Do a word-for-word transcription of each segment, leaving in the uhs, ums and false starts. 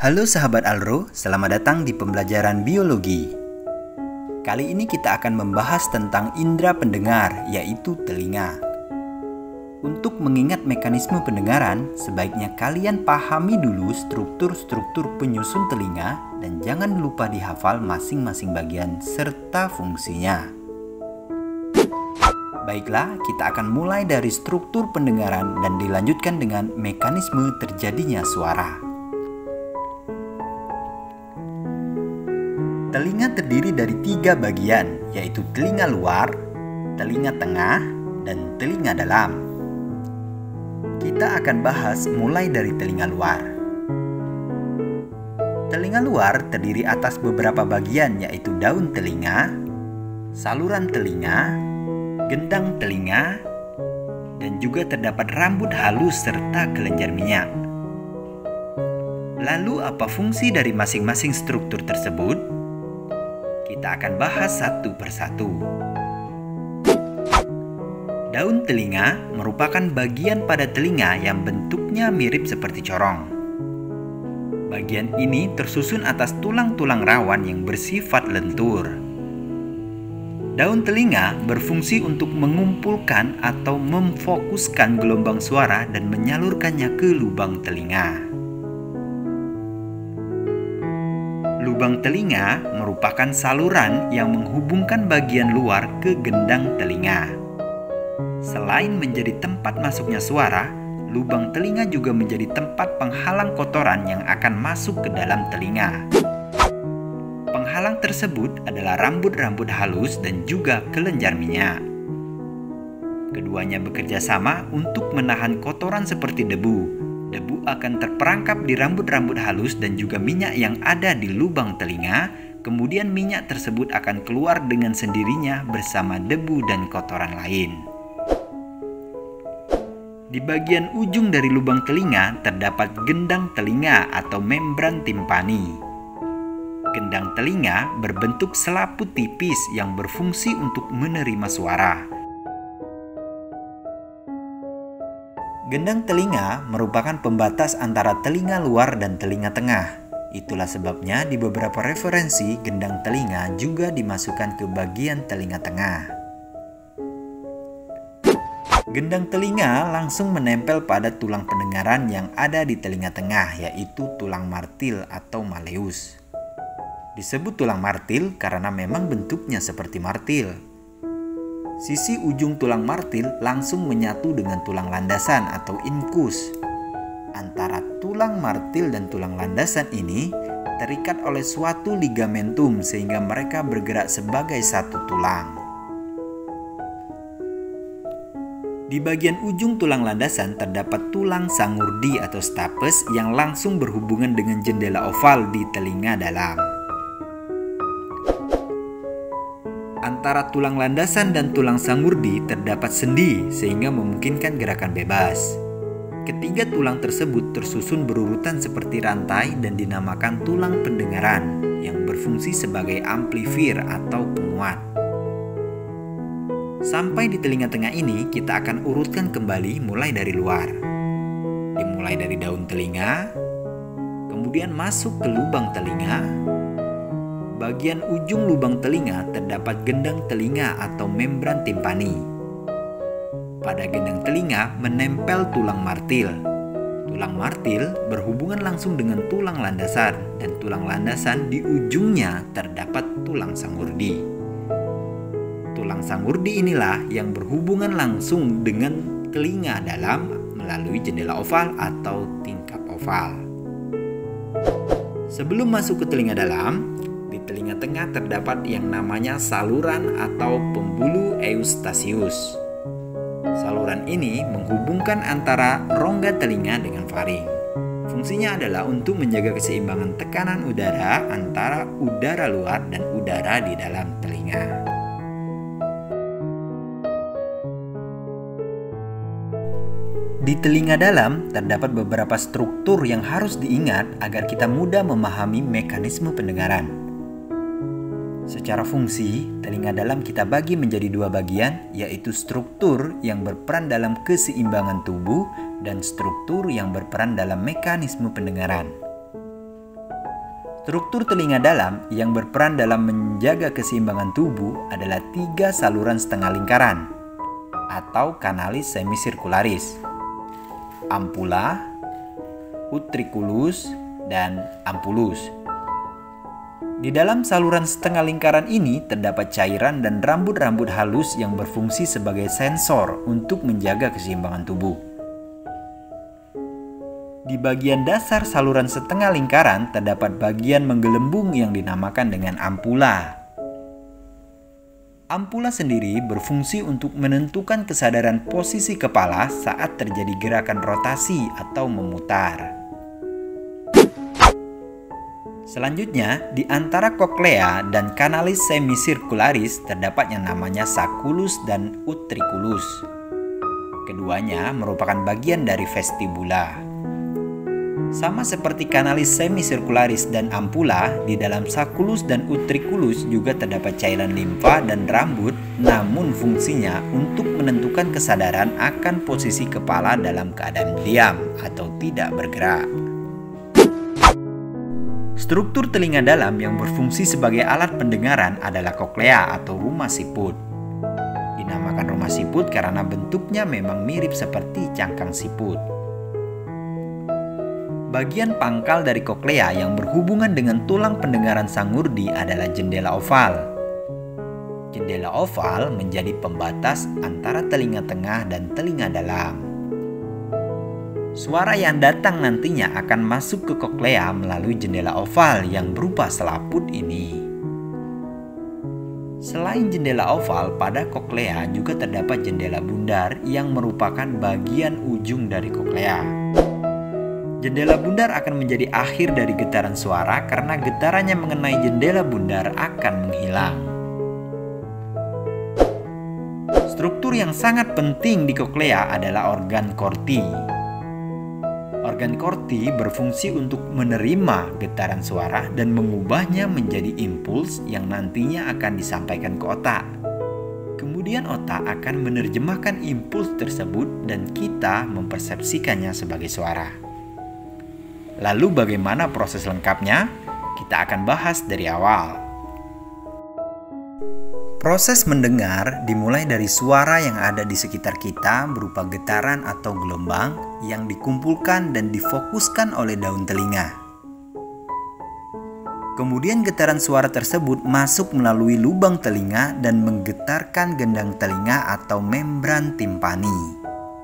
Halo sahabat Alro, selamat datang di pembelajaran biologi. Kali ini kita akan membahas tentang indera pendengar, yaitu telinga. Untuk mengingat mekanisme pendengaran, sebaiknya kalian pahami dulu struktur-struktur penyusun telinga dan jangan lupa dihafal masing-masing bagian serta fungsinya. Baiklah, kita akan mulai dari struktur pendengaran dan dilanjutkan dengan mekanisme terjadinya suara. Telinga terdiri dari tiga bagian, yaitu telinga luar, telinga tengah, dan telinga dalam. Kita akan bahas mulai dari telinga luar. Telinga luar terdiri atas beberapa bagian, yaitu daun telinga, saluran telinga, gendang telinga, dan juga terdapat rambut halus serta kelenjar minyak. Lalu apa fungsi dari masing-masing struktur tersebut? Kita akan bahas satu persatu. Daun telinga merupakan bagian pada telinga yang bentuknya mirip seperti corong. Bagian ini tersusun atas tulang-tulang rawan yang bersifat lentur. Daun telinga berfungsi untuk mengumpulkan atau memfokuskan gelombang suara dan menyalurkannya ke lubang telinga. Lubang telinga merupakan saluran yang menghubungkan bagian luar ke gendang telinga. Selain menjadi tempat masuknya suara, lubang telinga juga menjadi tempat penghalang kotoran yang akan masuk ke dalam telinga. Penghalang tersebut adalah rambut-rambut halus dan juga kelenjar minyak. Keduanya bekerja sama untuk menahan kotoran seperti debu. Debu akan terperangkap di rambut-rambut halus dan juga minyak yang ada di lubang telinga. Kemudian minyak tersebut akan keluar dengan sendirinya bersama debu dan kotoran lain. Di bagian ujung dari lubang telinga terdapat gendang telinga atau membran timpani. Gendang telinga berbentuk selaput tipis yang berfungsi untuk menerima suara. Gendang telinga merupakan pembatas antara telinga luar dan telinga tengah. Itulah sebabnya di beberapa referensi gendang telinga juga dimasukkan ke bagian telinga tengah. Gendang telinga langsung menempel pada tulang pendengaran yang ada di telinga tengah, yaitu tulang martil atau malleus. Disebut tulang martil karena memang bentuknya seperti martil. Sisi ujung tulang martil langsung menyatu dengan tulang landasan atau incus. Antara tulang martil dan tulang landasan ini terikat oleh suatu ligamentum sehingga mereka bergerak sebagai satu tulang. Di bagian ujung tulang landasan terdapat tulang sangurdi atau stapes yang langsung berhubungan dengan jendela oval di telinga dalam. Antara tulang landasan dan tulang sangurdi terdapat sendi sehingga memungkinkan gerakan bebas. Ketiga tulang tersebut tersusun berurutan seperti rantai dan dinamakan tulang pendengaran yang berfungsi sebagai amplifier atau penguat. Sampai di telinga tengah ini kita akan urutkan kembali mulai dari luar. Dimulai dari daun telinga, kemudian masuk ke lubang telinga. Bagian ujung lubang telinga terdapat gendang telinga atau membran timpani. Pada gendang telinga menempel tulang martil. Tulang martil berhubungan langsung dengan tulang landasan dan tulang landasan di ujungnya terdapat tulang sangurdi. Tulang sangurdi inilah yang berhubungan langsung dengan telinga dalam melalui jendela oval atau tingkap oval. Sebelum masuk ke telinga dalam, di telinga tengah terdapat yang namanya saluran atau pembuluh Eustachius. Saluran ini menghubungkan antara rongga telinga dengan faring. Fungsinya adalah untuk menjaga keseimbangan tekanan udara antara udara luar dan udara di dalam telinga. Di telinga dalam terdapat beberapa struktur yang harus diingat agar kita mudah memahami mekanisme pendengaran. Secara fungsi, telinga dalam kita bagi menjadi dua bagian, yaitu struktur yang berperan dalam keseimbangan tubuh dan struktur yang berperan dalam mekanisme pendengaran. Struktur telinga dalam yang berperan dalam menjaga keseimbangan tubuh adalah tiga saluran setengah lingkaran atau kanalis semisirkularis: ampula, utriculus, dan ampulus. Di dalam saluran setengah lingkaran ini terdapat cairan dan rambut-rambut halus yang berfungsi sebagai sensor untuk menjaga keseimbangan tubuh. Di bagian dasar saluran setengah lingkaran terdapat bagian menggelembung yang dinamakan dengan ampula. Ampula sendiri berfungsi untuk menentukan kesadaran posisi kepala saat terjadi gerakan rotasi atau memutar. Selanjutnya, di antara koklea dan kanalis semisirkularis terdapat yang namanya sacculus dan utriculus. Keduanya merupakan bagian dari vestibula. Sama seperti kanalis semisirkularis dan ampula, di dalam sacculus dan utriculus juga terdapat cairan limfa dan rambut, namun fungsinya untuk menentukan kesadaran akan posisi kepala dalam keadaan diam atau tidak bergerak. Struktur telinga dalam yang berfungsi sebagai alat pendengaran adalah koklea atau rumah siput. Dinamakan rumah siput karena bentuknya memang mirip seperti cangkang siput. Bagian pangkal dari koklea yang berhubungan dengan tulang pendengaran sangurdi adalah jendela oval. Jendela oval menjadi pembatas antara telinga tengah dan telinga dalam. Suara yang datang nantinya akan masuk ke koklea melalui jendela oval yang berupa selaput ini. Selain jendela oval, pada koklea juga terdapat jendela bundar yang merupakan bagian ujung dari koklea. Jendela bundar akan menjadi akhir dari getaran suara karena getarannya mengenai jendela bundar akan menghilang. Struktur yang sangat penting di koklea adalah organ korti. Organ korti berfungsi untuk menerima getaran suara dan mengubahnya menjadi impuls yang nantinya akan disampaikan ke otak. Kemudian otak akan menerjemahkan impuls tersebut dan kita mempersepsikannya sebagai suara. Lalu bagaimana proses lengkapnya? Kita akan bahas dari awal. Proses mendengar dimulai dari suara yang ada di sekitar kita berupa getaran atau gelombang yang dikumpulkan dan difokuskan oleh daun telinga. Kemudian getaran suara tersebut masuk melalui lubang telinga dan menggetarkan gendang telinga atau membran timpani.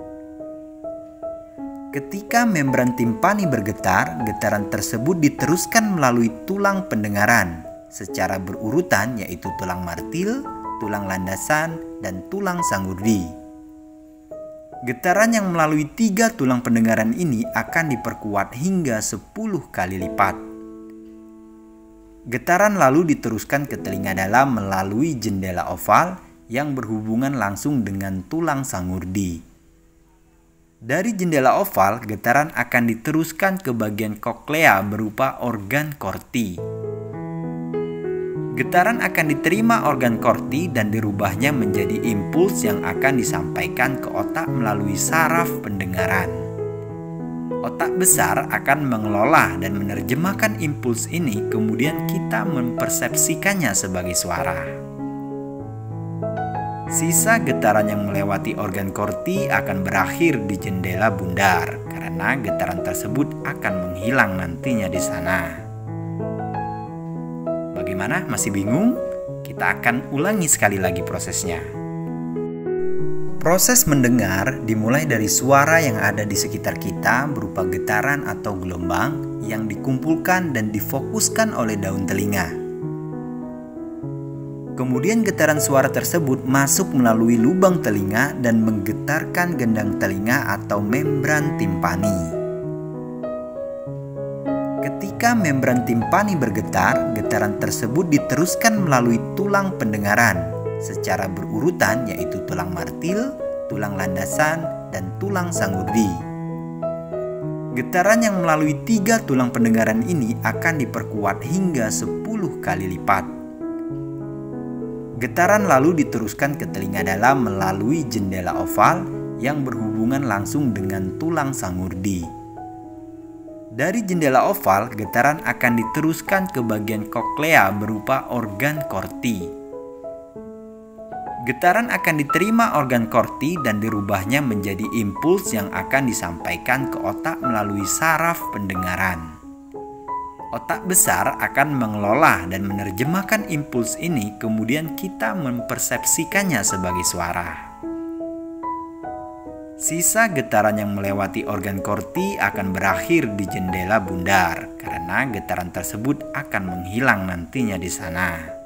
Ketika membran timpani bergetar, getaran tersebut diteruskan melalui tulang pendengaran secara berurutan, yaitu tulang martil, tulang landasan, dan tulang sangurdi. Getaran yang melalui tiga tulang pendengaran ini akan diperkuat hingga sepuluh kali lipat. Getaran lalu diteruskan ke telinga dalam melalui jendela oval yang berhubungan langsung dengan tulang sangurdi. Dari jendela oval, getaran akan diteruskan ke bagian koklea berupa organ korti. Getaran akan diterima organ korti dan dirubahnya menjadi impuls yang akan disampaikan ke otak melalui saraf pendengaran. Otak besar akan mengelola dan menerjemahkan impuls ini, kemudian kita mempersepsikannya sebagai suara. Sisa getaran yang melewati organ korti akan berakhir di jendela bundar karena getaran tersebut akan menghilang nantinya di sana. Bagaimana? Masih bingung? Kita akan ulangi sekali lagi prosesnya. Proses mendengar dimulai dari suara yang ada di sekitar kita berupa getaran atau gelombang yang dikumpulkan dan difokuskan oleh daun telinga. Kemudian getaran suara tersebut masuk melalui lubang telinga dan menggetarkan gendang telinga atau membran timpani. Ketika membran timpani bergetar, getaran tersebut diteruskan melalui tulang pendengaran secara berurutan, yaitu tulang martil, tulang landasan, dan tulang sangurdi. Getaran yang melalui tiga tulang pendengaran ini akan diperkuat hingga sepuluh kali lipat. Getaran lalu diteruskan ke telinga dalam melalui jendela oval yang berhubungan langsung dengan tulang sangurdi. Dari jendela oval, getaran akan diteruskan ke bagian koklea berupa organ korti. Getaran akan diterima organ korti dan dirubahnya menjadi impuls yang akan disampaikan ke otak melalui saraf pendengaran. Otak besar akan mengelola dan menerjemahkan impuls ini, kemudian kita mempersepsikannya sebagai suara. Sisa getaran yang melewati organ korti akan berakhir di jendela bundar, karena getaran tersebut akan menghilang nantinya di sana.